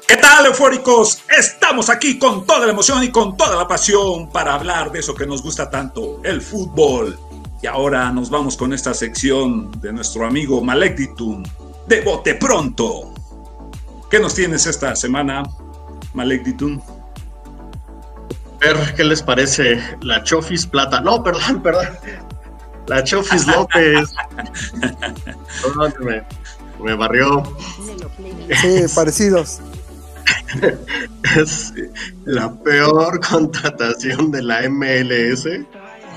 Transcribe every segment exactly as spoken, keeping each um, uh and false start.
¿Qué tal, eufóricos? Estamos aquí con toda la emoción y con toda la pasión para hablar de eso que nos gusta tanto, el fútbol. Y ahora nos vamos con esta sección de nuestro amigo Malek Ditun, de Bote Pronto. ¿Qué nos tienes esta semana, Malek Ditun? A ver, ¿qué les parece? La Chofis Plata. No, perdón, perdón. La Chofis López. Perdón, me, me barrió. Sí, parecidos. Es la peor contratación de la M L S.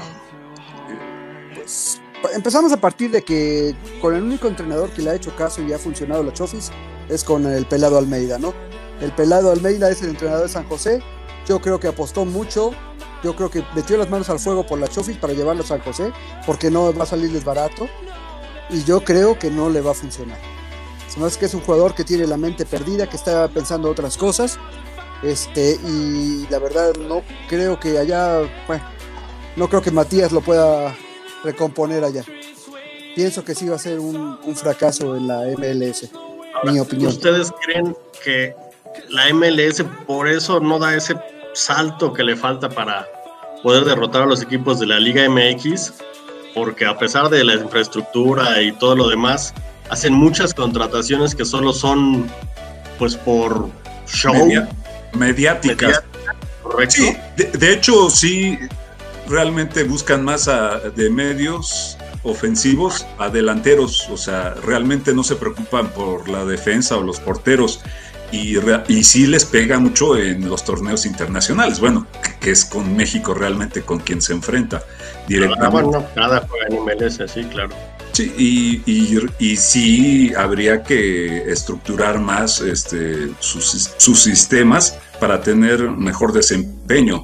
Pues empezamos a partir de que con el único entrenador que le ha hecho caso y ha funcionado la Chofis es con el Pelado Almeida, ¿no? El Pelado Almeida es el entrenador de San José. Yo creo que apostó mucho. Yo creo que metió las manos al fuego por la Chofis para llevarlo a San José, porque no va a salirles barato. Y yo creo que no le va a funcionar. Además que es un jugador que tiene la mente perdida, que está pensando otras cosas, este, y la verdad no creo que allá, bueno, no creo que Matías lo pueda recomponer allá. Pienso que sí va a ser un, un fracaso en la M L S, ahora, mi opinión. ¿Ustedes creen que la M L S por eso no da ese salto que le falta para poder derrotar a los equipos de la Liga M X? Porque a pesar de la infraestructura y todo lo demás, hacen muchas contrataciones que solo son, pues, por show. Media, mediáticas. Mediática, correcto. Sí, de, de hecho, sí, realmente buscan más a, de medios ofensivos a delanteros. O sea, realmente no se preocupan por la defensa o los porteros. Y, y sí les pega mucho en los torneos internacionales. Bueno, que, que es con México realmente con quien se enfrenta directamente. Ah, bueno, nada juega en M L S, sí, claro. Sí, y, y, y sí habría que estructurar más este, sus, sus sistemas para tener mejor desempeño.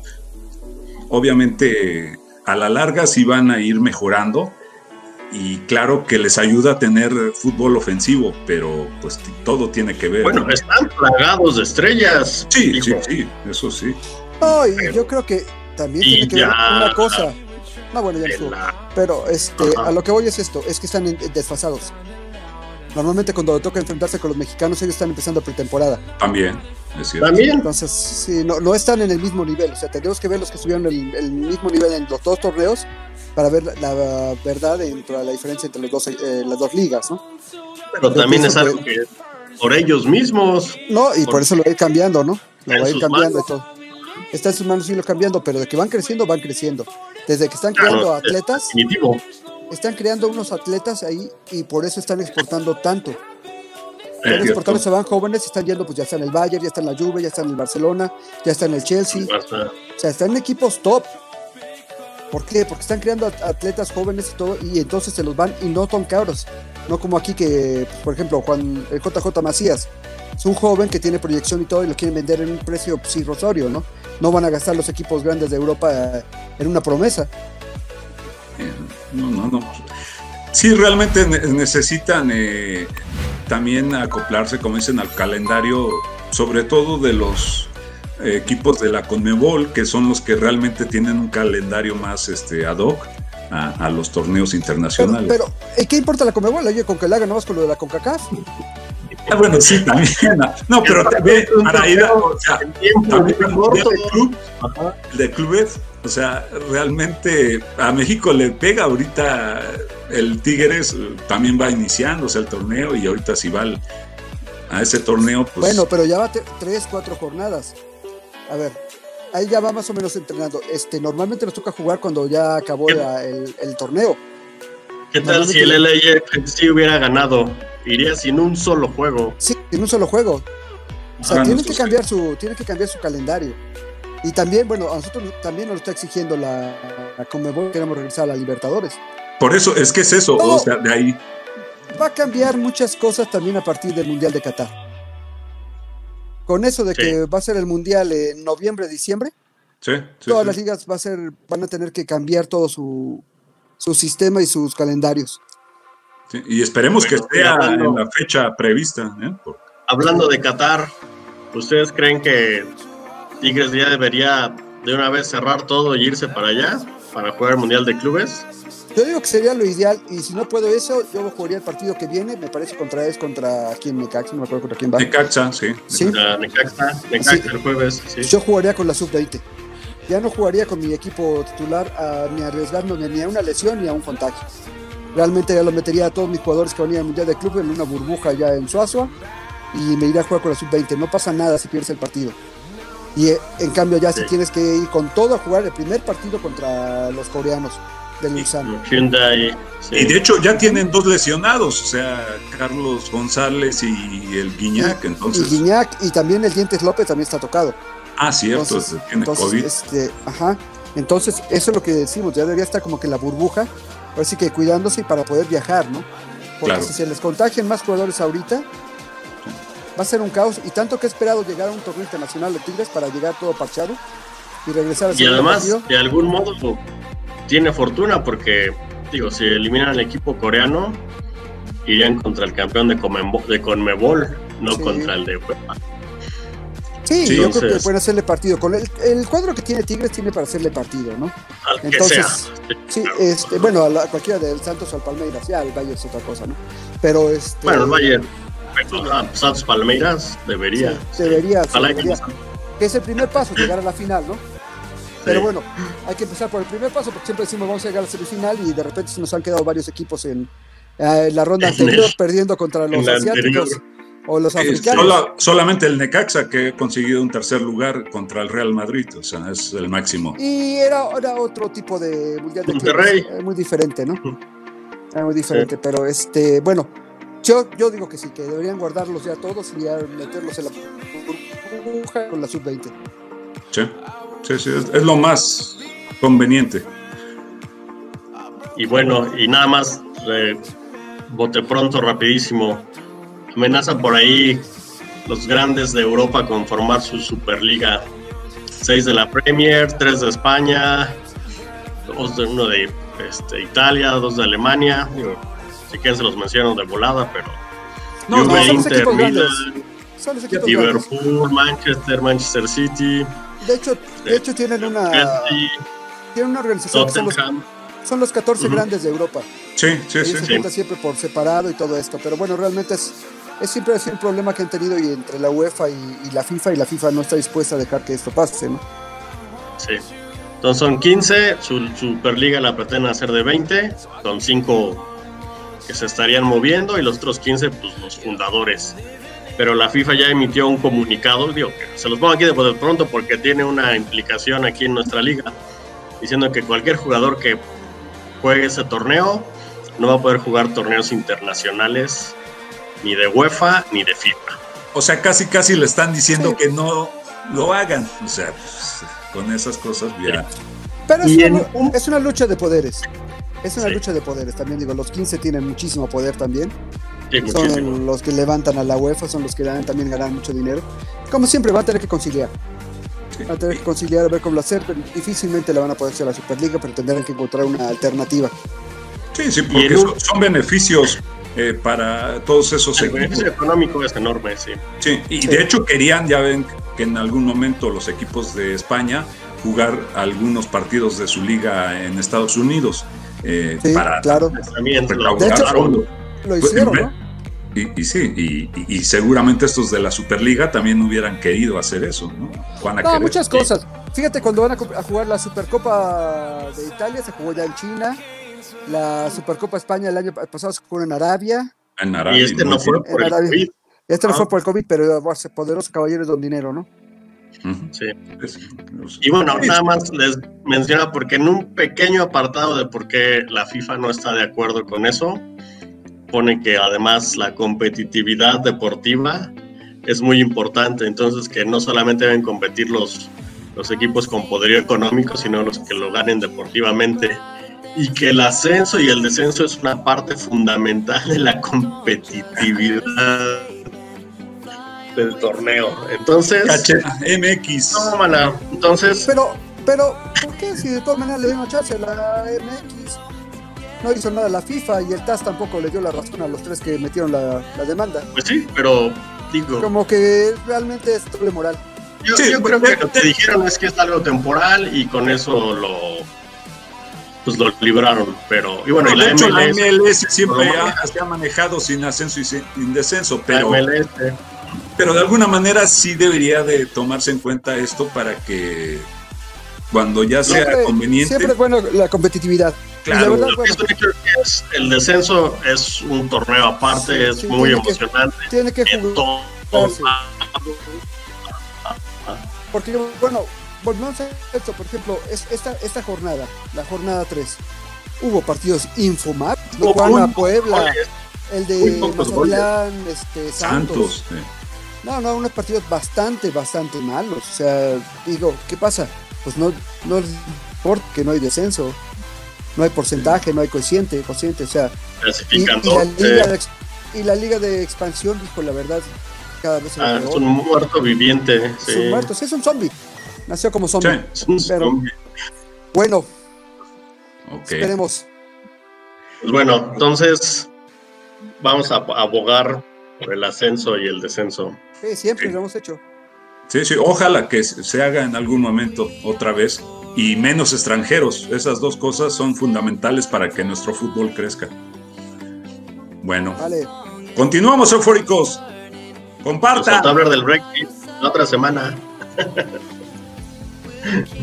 Obviamente, a la larga sí van a ir mejorando y claro que les ayuda a tener fútbol ofensivo, pero pues todo tiene que ver. Bueno, están plagados de estrellas. Sí, hijo. sí, sí, eso sí. No, y yo creo que también Y tiene que ya, ver una cosa. No, bueno, ya estuvo. la... Pero este, a lo que voy es esto, es que están en, desfasados. Normalmente cuando toca enfrentarse con los mexicanos, ellos están empezando pretemporada. También, es cierto. También. Entonces, sí, no, no están en el mismo nivel. O sea, tenemos que ver los que estuvieron el, el mismo nivel en los dos torneos para ver la, la verdad entre la diferencia entre los dos, eh, las dos ligas, ¿no? Pero Yo también es algo que... que por ellos mismos. No, y por, por eso lo va a ir cambiando, ¿no? Lo va a ir cambiando manos. y todo. Está en sus manos irlo cambiando, pero de que van creciendo, van creciendo. Desde que están creando claro, atletas, definitivo. están creando unos atletas ahí y por eso están exportando tanto. Están Es exportando, cierto. se van jóvenes, están yendo, pues ya está en el Bayern, ya está en la Juve, ya está en el Barcelona, ya está en el Chelsea. Basta. O sea, están en equipos top. ¿Por qué? Porque están creando atletas jóvenes y todo, y entonces se los van y no son caros. No como aquí que, pues, por ejemplo, Juan, el J J Macías, es un joven que tiene proyección y todo, y lo quieren vender en un precio pues, irrisorio, ¿no? No van a gastar los equipos grandes de Europa eh, en una promesa. No, no, no. Sí, realmente ne- necesitan eh, también acoplarse, como dicen, al calendario, sobre todo de los eh, equipos de la CONMEBOL, que son los que realmente tienen un calendario más este, ad hoc a, a los torneos Pero, internacionales. pero ¿eh, ¿qué importa la Conmebol? Oye, con que la hagan nada más con lo de la CONCACAF. Ah, bueno, sí, también. No, pero también para ir a, o sea, El tiempo también muy el corto. de club, Ajá. el de clubes, o sea, realmente a México le pega ahorita el Tigres, eh, también va iniciándose el torneo y ahorita si va al, a ese torneo, pues... Bueno, pero ya va te- tres, cuatro jornadas. A ver, ahí ya va más o menos entrenando. Este, normalmente nos toca jugar cuando ya acabó la- el, el torneo. ¿Qué tal si el L A F C hubiera ganado? Iría sin un solo juego. Sí, en un solo juego. O sea, Ah, tiene no, que pues, cambiar su, tiene que cambiar su calendario. Y también, bueno, a nosotros también nos lo está exigiendo la, la Conmebol, queremos regresar a la Libertadores. Por eso, es que es eso, No. o sea, de ahí... Va a cambiar muchas cosas también a partir del Mundial de Qatar. Con eso de Sí. que va a ser el Mundial en noviembre, diciembre, Sí, sí, todas sí. las ligas va a ser, van a tener que cambiar todo su, su sistema y sus calendarios. Sí, y esperemos Bueno, que esté hablando- en la fecha prevista, ¿eh? Por- Hablando de Qatar, ¿ustedes creen que Tigres ya debería de una vez cerrar todo y irse para allá para jugar el Mundial de Clubes? Yo digo que sería lo ideal, y si no puedo eso, yo jugaría el partido que viene, me parece contra es contra quién, Necaxa, no me acuerdo contra quién va. Necaxa, sí. ¿Sí? Uh, Necaxa, Necaxa sí. El jueves, sí. Yo jugaría con la sub veinte. Ya no jugaría con mi equipo titular a, ni arriesgándome ni a una lesión ni a un contagio. Realmente ya lo metería a todos mis jugadores que venían al Mundial de Club en una burbuja ya en Suazua y me iría a jugar con la sub veinte. No pasa nada si pierdes el partido. Y en cambio ya sí. si tienes que ir con todo a jugar el primer partido contra los coreanos del Ulsan. Hyundai, sí. Y de hecho ya tienen dos lesionados, o sea, Carlos González y el Guiñac. Y, entonces... y Guiñac y también el Dientes López también está tocado. Ah, cierto, entonces, tiene entonces, COVID. Este, ajá. Entonces, eso es lo que decimos, ya debería estar como que en la burbuja, así que cuidándose para poder viajar, ¿no? Porque claro. si se les contagian más jugadores ahorita, va a ser un caos, y tanto que he esperado llegar a un torneo internacional de Tigres para llegar todo parchado y regresar al Y además, partido. De algún modo, tiene fortuna porque, digo, si eliminan al equipo coreano, irían contra el campeón de, Comenbo- de Conmebol, no sí. contra el de UEFA. Sí, sí, yo entonces, creo que pueden hacerle partido. Con el, el cuadro que tiene Tigres tiene para hacerle partido, ¿no? Al que entonces, sea. Sí, este, bueno, a, la, a cualquiera del Santos o al Palmeiras, ya el Bayern es otra cosa, ¿no? Pero este. Bueno, el Bayern, ah, Santos Palmeiras debería. Sí, debería, sí, Ojalá debería. Que es el primer paso, llegar a la final, ¿no? Pero sí. bueno, hay que empezar por el primer paso, porque siempre decimos vamos a llegar a la semifinal y de repente se nos han quedado varios equipos en, eh, en la ronda anterior, el, perdiendo contra los asiáticos. Anterior. O los africanos. Sola, solamente el Necaxa que ha conseguido un tercer lugar contra el Real Madrid, o sea, es el máximo. Y era, era otro tipo de mundial de Monterrey. Clubes, muy diferente, ¿no? Era muy diferente, sí. pero este, bueno, yo, yo digo que sí, que deberían guardarlos ya todos y ya meterlos en la burbuja con la sub veinte. Sí, sí, sí, es, es lo más conveniente. Y bueno, y nada más, eh, bote pronto, rapidísimo. Amenazan por ahí los grandes de Europa con formar su Superliga. Seis de la Premier, tres de España, dos de uno de este, Italia, dos de Alemania. Digo, si quieren se los menciono de volada, pero no, Juve, no, son Inter, Milan, Liverpool, grandes. Manchester, Manchester City. De hecho, de hecho tienen una Chelsea, tienen una organización que son los, son los catorce uh-huh. grandes de Europa. Sí, sí, Ellos sí. se sí. cuenta siempre por separado y todo esto, pero bueno, realmente es Es siempre así un problema que han tenido y entre la UEFA y, y la FIFA, y la FIFA no está dispuesta a dejar que esto pase, ¿no? Sí. Entonces son quince, su Superliga la pretenden hacer de veinte, con cinco que se estarían moviendo y los otros quince, pues los fundadores. Pero la FIFA ya emitió un comunicado, digo que se los pongo aquí de pronto porque tiene una implicación aquí en nuestra liga, diciendo que cualquier jugador que juegue ese torneo no va a poder jugar torneos internacionales ni de UEFA ni de FIFA. O sea, casi casi le están diciendo sí. que no lo hagan. O sea, pues, con esas cosas ya. Pero es una, en... es una lucha de poderes. Es una sí. lucha de poderes también. Digo, los quince tienen muchísimo poder también. Sí, son muchísimo. Los que levantan a la UEFA, son los que dan, también ganan mucho dinero. Como siempre, van a tener que conciliar. Sí. Van a tener que conciliar a ver cómo lo hacer, pero difícilmente la van a poder hacer a la Superliga, pero tendrán que encontrar una alternativa. Sí, sí, porque son, son beneficios. Eh, para todos esos el equipos. El beneficio económico es enorme, sí. Sí, y sí. de hecho querían, ya ven que en algún momento los equipos de España jugar algunos partidos de su liga en Estados Unidos. Eh, sí, para claro. También de hecho, lo, lo hicieron, ¿no? Y, y sí, y, y, y seguramente estos de la Superliga también hubieran querido hacer eso, ¿no? Van a no, querer. muchas cosas. Fíjate, cuando van a, a jugar la Supercopa de Italia, se jugó ya en China. La Supercopa España el año pasado se jugó en Arabia. En Arabia. Y este no fue por el COVID. Este no ah. fue por el COVID, pero poderosos caballeros don dinero, ¿no? Sí. Y bueno, nada más les menciono porque en un pequeño apartado de por qué la FIFA no está de acuerdo con eso, pone que además la competitividad deportiva es muy importante, entonces que no solamente deben competir los, los equipos con poderío económico, sino los que lo ganen deportivamente. Y que el ascenso y el descenso es una parte fundamental de la competitividad del torneo. Entonces, Cacha, M X. Tómala. Entonces, pero, pero, ¿por qué si de todas maneras le dieron chance a la M X? No hizo nada la FIFA y el T A S tampoco le dio la razón a los tres que metieron la, la demanda. Pues sí, pero digo, como que realmente es doble moral. Yo, sí, yo creo que lo que dijeron es que es algo temporal y con eso lo pues lo libraron, pero y bueno, No, y la de hecho, M L S, la M L S siempre lo ha, se ha manejado sin ascenso y sin descenso, la pero, M L S, pero de alguna manera sí debería de tomarse en cuenta esto para que cuando ya sea Siempre, conveniente. siempre es bueno la competitividad. Y la Claro, verdad, lo que bueno, es un hecho es que es- el descenso es un torneo aparte, Sí, es sí, muy tiene que- emocionante. tiene que en todo- jugarse. Porque, bueno, volvemos a esto, por ejemplo, es, esta, esta jornada, la jornada tres, hubo partidos infumables, ¿no? Hubo Juana, muy Puebla, goles, el muy de pocos Mazatlán, este, Santos. Santos. eh. No, no, unos partidos bastante, bastante malos. O sea, digo, ¿qué pasa? Pues no, no importa que no hay descenso, no hay porcentaje, no hay cociente, cociente, o sea, y, clasificando. y la eh, liga de, ex- y la liga de expansión, dijo la verdad, cada vez se ve ah, peor. es un muerto viviente. Es Sí. un muerto, sí, es un zombie. Nació como zombie. Sí. Es un Pero- zombie. Bueno, Ok. esperemos. Pues bueno, entonces vamos a abogar por el ascenso y el descenso. Sí, siempre Sí. lo hemos hecho. Sí, sí, ojalá que se se haga en algún momento otra vez y menos extranjeros. Esas dos cosas son fundamentales para que nuestro fútbol crezca. Bueno, Vale. continuamos eufóricos. Nos Compartan. faltó hablar del Brexit la otra semana.